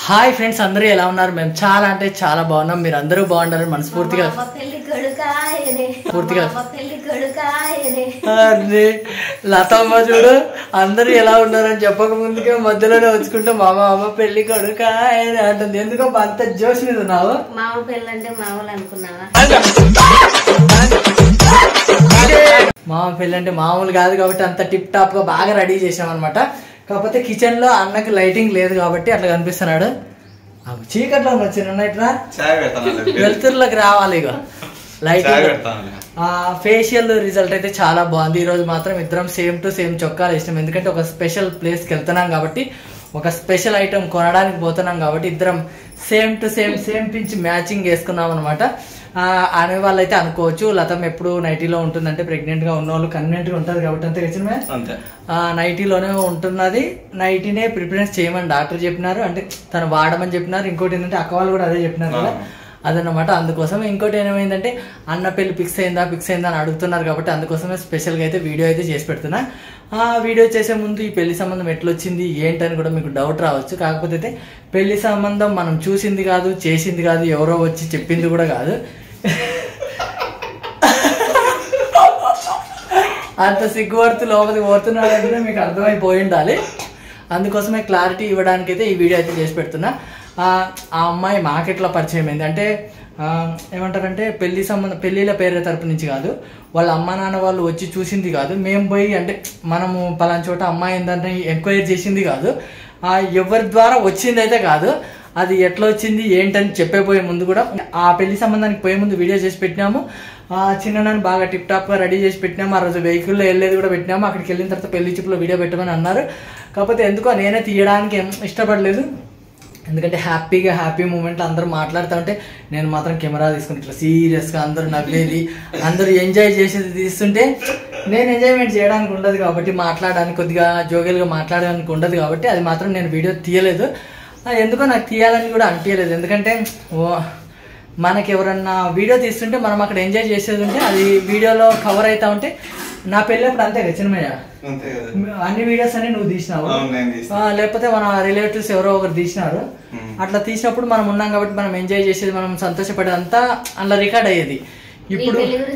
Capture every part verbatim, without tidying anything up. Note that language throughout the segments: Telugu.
హాయ్ ఫ్రెండ్స్, అందరూ ఎలా ఉన్నారు? మేము చాలా అంటే చాలా బాగున్నాం. మీరు అందరూ బాగుండాలని మనస్ఫూర్తిగా పూర్తిగా అదే లతమ్మ చూడు అందరూ ఎలా ఉన్నారని చెప్పక ముందుకే మధ్యలోనే వచ్చుకుంటూ మామ అమ్మ పెళ్లి కొడుక అంటుంది. ఎందుకో అంత జోష్ మీద ఉన్నావు? మామ పెళ్ళి అంటే మామూలు అనుకున్నావా? మామ పెళ్ళి అంటే మామూలు కాదు కాబట్టి అంత టిప్ టాప్ గా బాగా రెడీ చేసాం అనమాట. కాకపోతే కిచెన్ లో అన్నకి లైటింగ్ లేదు కాబట్టి అట్లా కనిపిస్తున్నాడు. చీకట్లో వచ్చిన ఇట్లా వెలుతురులోకి రావాలి. ఇక లైటింగ్ ఫేషియల్ రిజల్ట్ అయితే చాలా బాగుంది. ఈ రోజు మాత్రం ఇద్దరం సేమ్ టు సేమ్ చొక్కాలు ఇష్టం. ఎందుకంటే ఒక స్పెషల్ ప్లేస్ కి వెళ్తున్నాం కాబట్టి, ఒక స్పెషల్ ఐటమ్ కొనడానికి పోతున్నాం కాబట్టి ఇద్దరం same to same same pinch matching వేసుకున్నాం అనమాట. అనే వాళ్ళు అయితే అనుకోవచ్చు లతం ఎప్పుడు నైటీలో ఉంటుందంటే ప్రెగ్నెంట్ గా ఉన్న వాళ్ళు కన్వీనెంట్ గా ఉంటారు కాబట్టి అంతే ఖచ్చితంగా నైటీలోనే ఉంటున్నది. నైటీనే ప్రిఫరెన్స్ చేయమని డాక్టర్ చెప్పినారు, అంటే తను వాడమని చెప్పినారు. ఇంకోటి ఏంటంటే అక్క వాళ్ళు కూడా అదే చెప్పినారు కదా, అదన్నమాట. అందుకోసం ఇంకోటి ఏమైందంటే అన్న పెళ్లి ఫిక్స్ అయిందా ఫిక్స్ అయిందా అని అడుగుతున్నారు కాబట్టి అందుకోసమే స్పెషల్గా అయితే వీడియో అయితే చేసి పెడుతున్నా. ఆ వీడియో చేసే ముందు ఈ పెళ్లి సంబంధం ఎట్లొచ్చింది ఏంటని కూడా మీకు డౌట్ రావచ్చు. కాకపోతే అయితే పెళ్లి సంబంధం మనం చూసింది కాదు, చేసింది కాదు, ఎవరో వచ్చి చెప్పింది కూడా కాదు. అంత సిగ్గుపడుతూ లోపలికి పోతున్నాడంటే మీకు అర్థమైపోయి ఉండాలి. అందుకోసమే క్లారిటీ ఇవ్వడానికి అయితే ఈ వీడియో అయితే చేసి పెడుతున్నా. ఆ అమ్మాయి మాకెట్లా పరిచయం అయింది అంటే ఏమంటారంటే పెళ్లి సంబంధం పెళ్లిళ్ళ పేరు తరపు నుంచి కాదు, వాళ్ళ అమ్మ నాన్న వాళ్ళు వచ్చి చూసింది కాదు, మేము పోయి అంటే మనము పలానా చోట అమ్మాయి ఏంటంటే ఎంక్వైరీ చేసింది కాదు, ఎవరి ద్వారా వచ్చింది అయితే కాదు. అది ఎట్లా వచ్చింది ఏంటని చెప్పేపోయే ముందు కూడా ఆ పెళ్లి సంబంధానికి పోయే ముందు వీడియో చేసి పెట్టినాము. ఆ చిన్ననాన్ని బాగా టిప్ టాప్ గా రెడీ చేసి పెట్టినాము. ఆ రోజు వెహికల్లో వెళ్ళేది కూడా పెట్టినాము. అక్కడికి వెళ్ళిన తర్వాత పెళ్లి చూపులో వీడియో పెట్టమని అన్నారు. కాకపోతే ఎందుకో నేనే తీయడానికి ఇష్టపడలేదు. ఎందుకంటే హ్యాపీగా హ్యాపీ మూమెంట్లో అందరూ మాట్లాడుతూ ఉంటే నేను మాత్రం కెమెరా తీసుకుని ఇట్లా సీరియస్గా అందరూ నవ్వేది, అందరూ ఎంజాయ్ చేసేది తీస్తుంటే నేను ఎంజాయ్మెంట్ చేయడానికి ఉండదు కాబట్టి, మాట్లాడడానికి కొద్దిగా జోగేలుగా మాట్లాడడానికి ఉండదు కాబట్టి అది మాత్రం నేను వీడియో తీయలేదు. ఎందుకో నాకు తీయాలని కూడా అనిపించలేదు. ఎందుకంటే ఓ మనకి ఎవరన్నా వీడియో తీస్తుంటే మనం అక్కడ ఎంజాయ్ చేసేది ఉంటే అది వీడియోలో కవర్ అవుతా ఉంటే, నా పెళ్ళప్పుడు అంతే కదా చిన్నమయ్య, అన్ని వీడియోస్ అన్ని నువ్వు తీసినావు, లేకపోతే మన రిలేటివ్స్ ఎవరో ఒకరు తీసినారు. అట్లా తీసినప్పుడు మనం ఉన్నాం కాబట్టి మనం ఎంజాయ్ చేసేది, మనం సంతోషపడేదంతా అలా రికార్డ్ అయ్యేది. ఇప్పుడు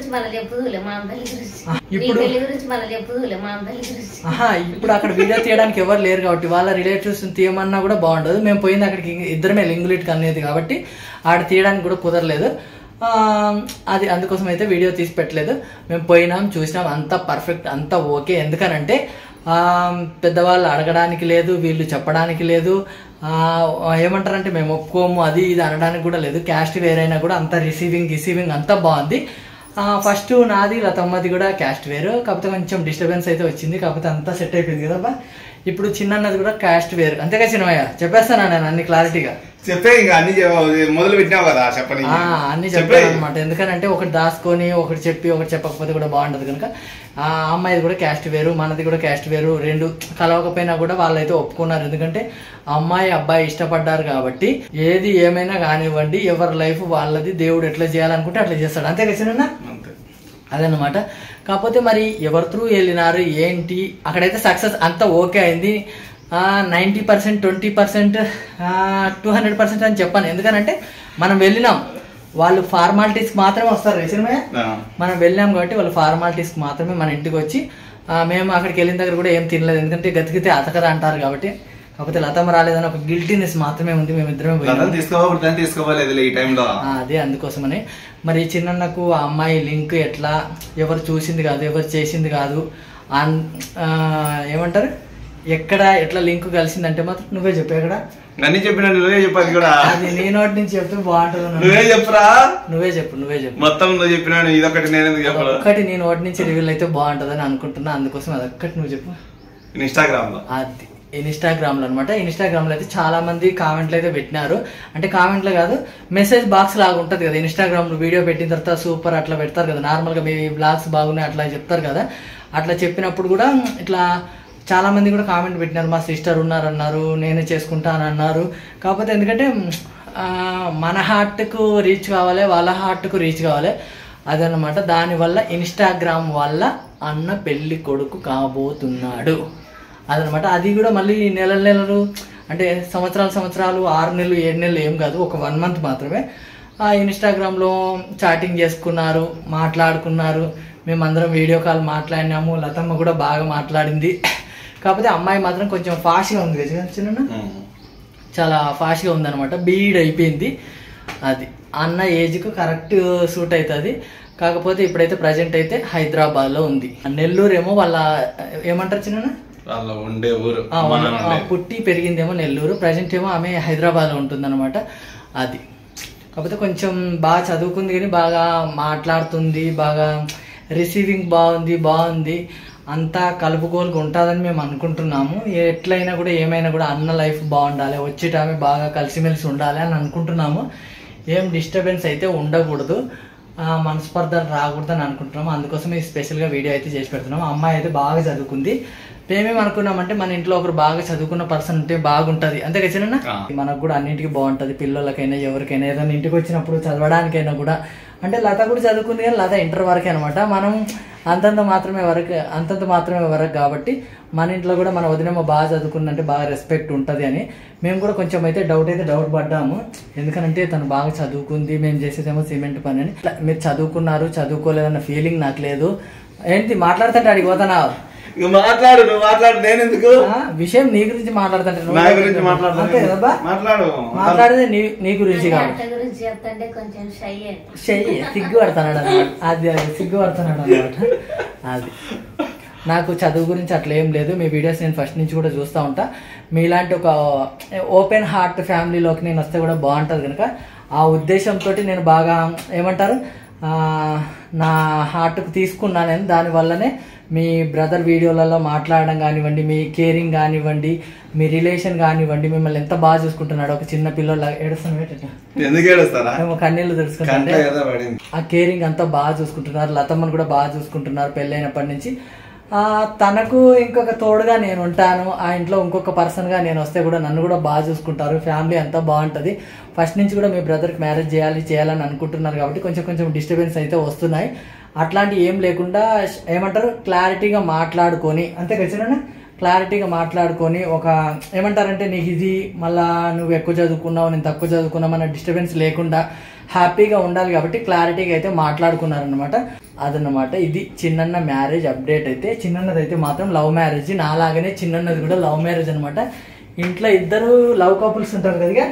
ఇప్పుడు అక్కడ వీడియో తీయడానికి ఎవరు లేరు కాబట్టి వాళ్ళ రిలేటివ్స్ తీయమన్నా కూడా బాగుండదు. మేము పోయింది అక్కడికి ఇద్దరమే లింగులిట్ అనేది కాబట్టి ఆడ తీయడానికి కూడా కుదరలేదు. అది అందుకోసం అయితే వీడియో తీసి పెట్టలేదు. మేము పోయినాం, చూసినాం, అంతా పర్ఫెక్ట్, అంతా ఓకే. ఎందుకనంటే పెద్దవాళ్ళు అడగడానికి లేదు, వీళ్ళు చెప్పడానికి లేదు, ఏమంటారంటే మేము ఒప్పుకోము అది ఇది అనడానికి కూడా లేదు. క్యాస్ట్ వేరైనా కూడా అంతా రిసీవింగ్ రిసీవింగ్ అంతా బాగుంది. ఫస్ట్ నాది లతమ్మది కూడా క్యాస్ట్ వేరు, కాకపోతే కొంచెం డిస్టర్బెన్స్ అయితే వచ్చింది. కాకపోతే అంతా సెట్ అయిపోయింది కదా. ఇప్పుడు చిన్నది కూడా క్యాస్ట్ వేరు, అంతేగా చిన్నమయ్య? చెప్పేస్తానా నేను అన్ని క్లారిటీగా చెప్పే ఇంకా అన్ని మొదలు పెట్టినావు కదా చెప్పని అన్ని చెప్పాను అనమాట. ఎందుకనంటే ఒకటి దాచుకొని ఒకటి చెప్పి ఒకటి చెప్పకపోతే కూడా బాగుంటది కనుక ఆ అమ్మాయిది కూడా క్యాస్ట్ వేరు, మనది కూడా క్యాస్ట్ వేరు, రెండు కలవకపోయినా కూడా వాళ్ళైతే ఒప్పుకున్నారు. ఎందుకంటే అమ్మాయి అబ్బాయి ఇష్టపడ్డారు కాబట్టి ఏది ఏమైనా కానివ్వండి, ఎవరి లైఫ్ వాళ్ళది, దేవుడు ఎట్లా చేయాలనుకుంటే అట్లా చేస్తాడు, అంతే కదా. అదనమాట. కాకపోతే మరి ఎవరి త్రూ వెళ్ళినారు ఏంటి, అక్కడైతే సక్సెస్ అంతా ఓకే అయింది. Ninety percent twenty percent two hundred percent అని చెప్పాను. ఎందుకనంటే మనం వెళ్ళినాం, వాళ్ళు ఫార్మాలిటీస్కి మాత్రమే వస్తారు రేసినమే. మనం వెళ్ళాం కాబట్టి వాళ్ళు ఫార్మాలిటీస్కి మాత్రమే మన ఇంటికి వచ్చి, మేము అక్కడికి వెళ్ళిన దగ్గర కూడా ఏం తినలేదు. ఎందుకంటే గతికితే అతకదా అంటారు కాబట్టి. కాకపోతే లతమ్మ రాలేదని ఒక గిల్టీనెస్ మాత్రమే ఉంది. మేము ఇద్దరమే అదే అందుకోసమని. మరి చిన్నకు ఆ అమ్మాయి లింక్ ఎట్లా, ఎవరు చూసింది కాదు, ఎవరు చేసింది కాదు, ఏమంటారు ఎక్కడ ఎట్లా లింక్ కలిసిందంటే మాత్రం నువ్వే చెప్పు. ఎక్కడ అన్ని చెప్పిన నువ్వే చెప్పాలి కూడా, అది నీ నోటి నుంచి చెప్తే బాగుంటుంది. నువ్వే చెప్పురా, నువ్వే చెప్పు నువ్వే చెప్పు మొత్తం నువ్వు చెప్పినా ఇదొకటి నేను ఒక్కటి నీ నోటి నుంచి రివీల్ అయితే బాగుంటుంది అని అనుకుంటున్నా. అందుకోసం అదొక్కటి నువ్వు చెప్పు. ఇన్స్టాగ్రామ్ లో అది ఇన్స్టాగ్రామ్ లో అనమాట. ఇన్స్టాగ్రామ్ లో అయితే చాలా మంది కామెంట్లు అయితే పెట్టినారు. అంటే కామెంట్లో కాదు, మెసేజ్ బాక్స్ లాగా ఉంటుంది కదా ఇన్స్టాగ్రామ్ లో. వీడియో పెట్టిన తర్వాత సూపర్ అట్లా పెడతారు కదా, నార్మల్ గా మీ బ్లాగ్స్ బాగున్నాయి అట్లా చెప్తారు కదా. అట్లా చెప్పినప్పుడు కూడా ఇట్లా చాలా మంది కూడా కామెంట్ పెట్టినారు, మా సిస్టర్ ఉన్నారన్నారు, నేనే చేసుకుంటాను అన్నారు. కాకపోతే ఎందుకంటే మన హార్ట్కు రీచ్ కావాలి, వాళ్ళ హార్ట్కు రీచ్ కావాలి, అదనమాట. దానివల్ల ఇన్స్టాగ్రామ్ వల్ల అన్న పెళ్లి కొడుకు కాబోతున్నాడు అదనమాట. అది కూడా మళ్ళీ నెల నెలలు అంటే సంవత్సరాలు సంవత్సరాలు ఆరు నెలలు ఏడు నెలలు ఏం కాదు, ఒక వన్ మంత్ మాత్రమే. ఆ ఇన్స్టాగ్రామ్లో చాటింగ్ చేసుకున్నారు, మాట్లాడుకున్నారు, మేమందరం వీడియో కాల్ మాట్లాడినాము, లతమ్మ కూడా బాగా మాట్లాడింది. కాకపోతే అమ్మాయి మాత్రం కొంచెం ఫాస్ట్గా ఉంది కదా చిన్న, చాలా ఫాస్ట్గా ఉందన్నమాట, బీడ్ అయిపోయింది. అది అన్న ఏజ్కు కరెక్ట్ సూట్ అవుతుంది. కాకపోతే ఇప్పుడైతే ప్రజెంట్ అయితే హైదరాబాద్లో ఉంది. నెల్లూరు ఏమో వాళ్ళ ఏమంటారు చిన్న వాళ్ళ ఉండే ఊరు, పుట్టి పెరిగిందేమో నెల్లూరు, ప్రజెంట్ ఏమో ఆమె హైదరాబాద్లో ఉంటుంది అనమాట. అది కాకపోతే కొంచెం బాగా చదువుకుంది కానీ బాగా మాట్లాడుతుంది, బాగా రిసీవింగ్ బాగుంది బాగుంది అంతా కలుపుకోలుగా ఉంటుందని మేము అనుకుంటున్నాము. ఎట్లయినా కూడా ఏమైనా కూడా అన్న లైఫ్ బాగుండాలి, వచ్చేటామె బాగా కలిసిమెలిసి ఉండాలి అని అనుకుంటున్నాము. ఏం డిస్టర్బెన్స్ అయితే ఉండకూడదు, మనస్పర్ధలు రాకూడదు అని అనుకుంటున్నాము. అందుకోసం ఈ స్పెషల్గా వీడియో అయితే చేసి పెడుతున్నాము. అమ్మాయి అయితే బాగా చదువుకుంది. మేమేం అనుకున్నామంటే మన ఇంట్లో ఒకరు బాగా చదువుకున్న పర్సన్ ఉంటే బాగుంటుంది, అంతే కదా చిన్న, మనకు కూడా అన్నింటికి బాగుంటుంది, పిల్లలకైనా ఎవరికైనా ఏదైనా ఇంటికి వచ్చినప్పుడు చదవడానికైనా కూడా. అంటే లత కూడా చదువుకుంది కానీ లత ఇంటర్ వరకే అనమాట, మనం అంతంత మాత్రమే వరకు అంతంత మాత్రమే వరకు కాబట్టి మన ఇంట్లో కూడా మన వదినమ్మ బాగా చదువుకుందంటే బాగా రెస్పెక్ట్ ఉంటుంది అని మేము కూడా కొంచెం అయితే డౌట్ అయితే డౌట్ పడ్డాము. ఎందుకనంటే తను బాగా చదువుకుంది, మేము చేసేదేమో సిమెంట్ పని అని. మీరు చదువుకున్నారు చదువుకోలేదన్న ఫీలింగ్ నాకు లేదు. ఏంటి మాట్లాడుతుంటే అడిగి పోతానా? మాట్లాడు, నువ్వు మాట్లాడు, నేను ఎందుకు విషయం నీ గురించి మాట్లాడుతుంటే నా గురించి మాట్లాడు, మాట్లాడేది నీ నీ గురించి కాదు, సిగ్గు పడుతున్నాడు అనమాట. అది అది సిగ్గు పడుతున్నాడు అనమాట. అది నాకు చదువు గురించి అట్లా ఏం లేదు. మీ వీడియోస్ నేను ఫస్ట్ నుంచి కూడా చూస్తూ ఉంటా. మీలాంటి ఒక ఓపెన్ హార్ట్ ఫ్యామిలీలోకి నేను వస్తే కూడా బాగుంటుంది కనుక ఆ ఉద్దేశంతో నేను బాగా ఏమంటారు నా హార్ట్కు తీసుకున్నాను నేను. దానివల్లనే మీ బ్రదర్ వీడియోలలో మాట్లాడడం కానివ్వండి, మీ కేరింగ్ కానివ్వండి, మీ రిలేషన్ కానివ్వండి, మిమ్మల్ని ఎంత బాగా చూసుకుంటున్నాడు. ఒక చిన్న పిల్లలు ఏడుస్తాను కన్నీళ్ళు తెలుసుకుంటే ఆ కేరింగ్ అంతా బాగా చూసుకుంటున్నారు. లతమ్మను కూడా బాగా చూసుకుంటున్నారు పెళ్ళైనప్పటి నుంచి. తనకు ఇంకొక తోడుగా నేను ఉంటాను, ఆ ఇంట్లో ఇంకొక పర్సన్గా నేను వస్తే కూడా నన్ను కూడా బాగా చూసుకుంటారు. ఫ్యామిలీ అంతా బాగుంటుంది. ఫస్ట్ నుంచి కూడా మీ బ్రదర్కి మ్యారేజ్ చేయాలి చేయాలని అనుకుంటున్నారు కాబట్టి కొంచెం కొంచెం డిస్టర్బెన్స్ అయితే వస్తున్నాయి. అట్లాంటి ఏం లేకుండా ఏమంటారు క్లారిటీగా మాట్లాడుకొని, అంతే ఖచ్చితంగా క్లారిటీగా మాట్లాడుకొని ఒక ఏమంటారంటే నీకు ఇది మళ్ళా నువ్వు ఎక్కువ చదువుకున్నావు నేను తక్కువ చదువుకున్నావు అన్న డిస్టర్బెన్స్ లేకుండా హ్యాపీగా ఉండాలి కాబట్టి క్లారిటీగా అయితే మాట్లాడుకున్నారనమాట. అదనమాట ఇది చిన్నన్న మ్యారేజ్ అప్డేట్. అయితే చిన్నన్నది అయితే మాత్రం లవ్ మ్యారేజ్, నాలాగనే చిన్నన్నది కూడా లవ్ మ్యారేజ్ అనమాట. ఇంట్లో ఇద్దరు లవ్ కపుల్స్ ఉంటారు కదా,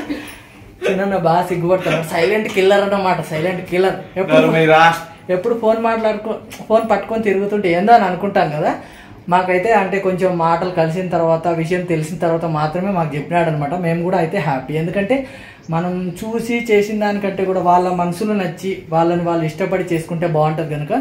చిన్న బాగా సిగ్గుపడతారు. సైలెంట్ కిల్లర్ అన్నమాట, సైలెంట్ కిల్లర్. ఎప్పుడు ఎప్పుడు ఫోన్ మాట్లాడుకో ఫోన్ పట్టుకొని తిరుగుతుంటే ఏందో అని అనుకుంటాం కదా. మాకైతే అంటే కొంచెం మాటలు కలిసిన తర్వాత విషయం తెలిసిన తర్వాత మాత్రమే మాకు చెప్పినాడు అనమాట. మేము కూడా అయితే హ్యాపీ, ఎందుకంటే మనం చూసి చేసిన దానికంటే కూడా వాళ్ళ మనసులు నచ్చి వాళ్ళని వాళ్ళు ఇష్టపడి చేసుకుంటే బాగుంటుంది కనుక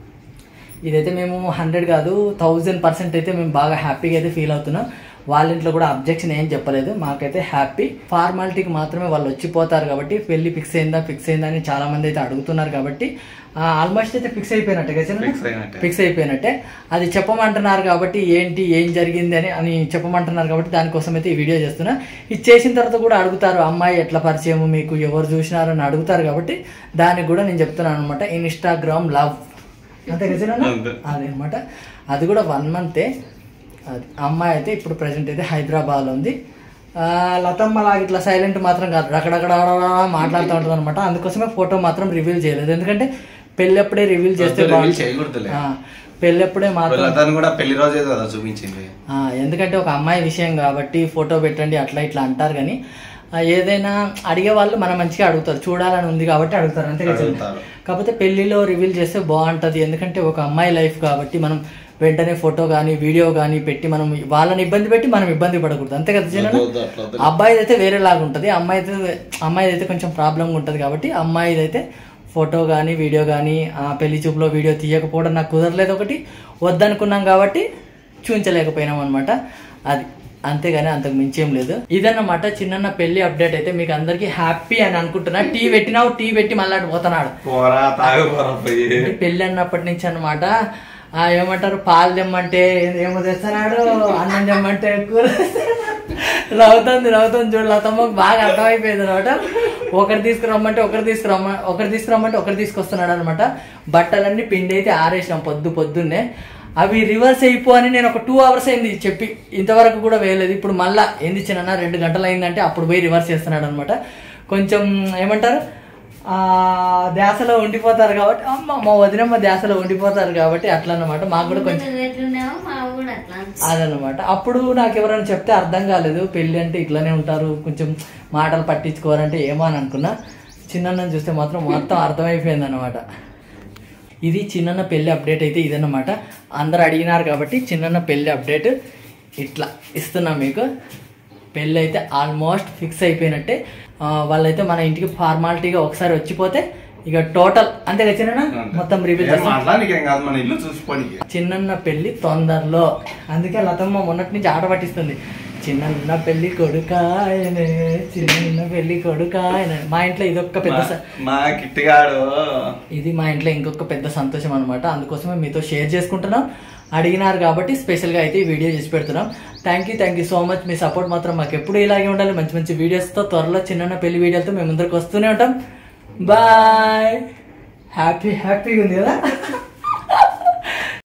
ఇదైతే మేము హండ్రెడ్ కాదు థౌజండ్ పర్సెంట్ అయితే మేము బాగా హ్యాపీగా అయితే ఫీల్ అవుతున్నాం. వాళ్ళ ఇంట్లో కూడా అబ్జెక్షన్ ఏం చెప్పలేదు, మాకైతే హ్యాపీ. ఫార్మాలిటీకి మాత్రమే వాళ్ళు వచ్చిపోతారు కాబట్టి పెళ్లి ఫిక్స్ అయిందా ఫిక్స్ అయిందా అని చాలా మంది అయితే అడుగుతున్నారు కాబట్టి ఆల్మోస్ట్ అయితే ఫిక్స్ అయిపోయినట్టే కదా, ఫిక్స్ అయిపోయినట్టే. అది చెప్పమంటున్నారు కాబట్టి ఏంటి ఏం జరిగింది అని అని చెప్పమంటున్నారు కాబట్టి దానికోసం అయితే ఈ వీడియో చేస్తున్నా. ఇది చేసిన తర్వాత కూడా అడుగుతారు అమ్మాయి ఎట్లా పరిచయం మీకు ఎవరు చూసినారు అని అడుగుతారు కాబట్టి దానికి కూడా నేను చెప్తున్నాను అనమాట. ఇన్స్టాగ్రామ్ లవ్ అంతే కదా, అదే అనమాట. అది కూడా వన్ మంతే. అది అమ్మాయి అయితే ఇప్పుడు ప్రజెంట్ అయితే హైదరాబాద్లో ఉంది. లతమ్మ లాగా ఇట్లా సైలెంట్ మాత్రం కాదు, అక్కడక్కడ మాట్లాడుతూ ఉంటుంది అనమాట. అందుకోసమే ఫోటో మాత్రం రివీల్ చేయలేదు, ఎందుకంటే పెళ్ళప్పుడే రివీల్ చేస్తే పెళ్ళప్పుడే మాత్రం కూడా పెళ్లి రోజే కదా చూపించింది. ఎందుకంటే ఒక అమ్మాయి విషయం కాబట్టి ఫోటో పెట్టండి అట్లా ఇట్లా అంటారు. కానీ ఏదైనా అడిగే వాళ్ళు మనం మంచిగా అడుగుతారు, చూడాలని ఉంది కాబట్టి అడుగుతారు, అంతే కదా. కాకపోతే పెళ్లిలో రివీల్ చేస్తే బాగుంటుంది, ఎందుకంటే ఒక అమ్మాయి లైఫ్ కాబట్టి మనం వెంటనే ఫోటో కానీ వీడియో కానీ పెట్టి మనం వాళ్ళని ఇబ్బంది పెట్టి మనం ఇబ్బంది పడకూడదు, అంతే కదా జన. అబ్బాయిది అయితే వేరేలాగా ఉంటుంది, అమ్మాయి అయితే అమ్మాయిది అయితే కొంచెం ప్రాబ్లంగా ఉంటుంది కాబట్టి అమ్మాయిది అయితే ఫోటో కానీ వీడియో కానీ పెళ్లి చూపులో వీడియో తీయకపోవడం నాకు కుదరలేదు, ఒకటి వద్దనుకున్నాం కాబట్టి చూపించలేకపోయినాం అనమాట. అది అంతేగాని అంతకు మించేం లేదు. ఇదన్నమాట చిన్న పెళ్లి అప్డేట్. అయితే మీకు అందరికి హ్యాపీ అని అనుకుంటున్నా. టీ పెట్టినావు, టీ పెట్టి మళ్ళీ పోతున్నాడు. పెళ్లి అన్నప్పటి నుంచి అనమాట ఏమంటారు పాలు తెమ్మంటే ఏమో తెస్తున్నాడు, అన్నం తెమ్మంటే కూర రవుతుంది రవుతుంది చూడు. లతమ్మకు బాగా అర్థమైపోయింది అనమాట. ఒకరు తీసుకురమ్మంటే ఒకరు తీసుకురమ్మ ఒకరు తీసుకురమ్మంటే ఒకరు తీసుకొస్తున్నాడు అనమాట. బట్టలన్నీ పిండి అయితే ఆరేసినాం పొద్దు పొద్దున్నే. అవి రివర్స్ అయిపో అని నేను ఒక టూ అవర్స్ అయింది చెప్పి ఇంతవరకు కూడా వేయలేదు. ఇప్పుడు మళ్ళీ ఏంది చిన్న రెండు గంటలు అయిందంటే అప్పుడు పోయి రివర్స్ చేస్తున్నాడు అనమాట. కొంచెం ఏమంటారు ధ్యాసలో ఉండిపోతారు కాబట్టి అమ్మ మా వదినమ్మ ధ్యాసలో ఉండిపోతారు కాబట్టి అట్లా అన్నమాట. మాకు కూడా కొంచెం అదనమాట. అప్పుడు నాకు ఎవరైనా చెప్తే అర్థం కాలేదు, పెళ్ళి అంటే ఇట్లానే ఉంటారు, కొంచెం మాటలు పట్టించుకోవాలంటే ఏమో అని అనుకున్నా. చిన్న చూస్తే మాత్రం మొత్తం అర్థమైపోయింది అనమాట. ఇది చిన్న పెళ్ళి అప్డేట్ అయితే ఇదన్నమాట. అందరు అడిగినారు కాబట్టి చిన్న పెళ్ళి అప్డేట్ ఇట్లా ఇస్తున్నాం మీకు. పెళ్ళి అయితే ఆల్మోస్ట్ ఫిక్స్ అయిపోయినట్టే. వాళ్ళైతే మన ఇంటికి ఫార్మాలిటీగా ఒకసారి వచ్చిపోతే ఇక టోటల్ అంతే కదా చిన్న మొత్తం రివీల్ చిన్న పెళ్ళి తొందరలో. అందుకే లతమ్మ మొన్నటి నుంచి ఆట పట్టిస్తుంది, చిన్న పెళ్లి కొడుకాయనే చిన్న పెళ్లి కొడుకాయనే. మా ఇంట్లో ఇదొక్క పెద్ద మా కిట్టిగాడు ఇది మా ఇంట్లో ఇంకొక పెద్ద సంతోషం అనమాట. అందుకోసమే మీతో షేర్ చేసుకుంటున్నాం. అడిగినారు కాబట్టి స్పెషల్గా అయితే ఈ వీడియో చేసి పెడుతున్నాం. Thank you thank you so much. మీ సపోర్ట్ మాత్రం మాకు ఎప్పుడు ఇలాగే ఉండాలి. మంచి మంచి వీడియోస్తో త్వరలో చిన్న పెళ్లి వీడియోలతో మేము ముందరికి వస్తూనే ఉంటాం. బాయ్. హ్యాపీ హ్యాపీగా ఉంది కదా.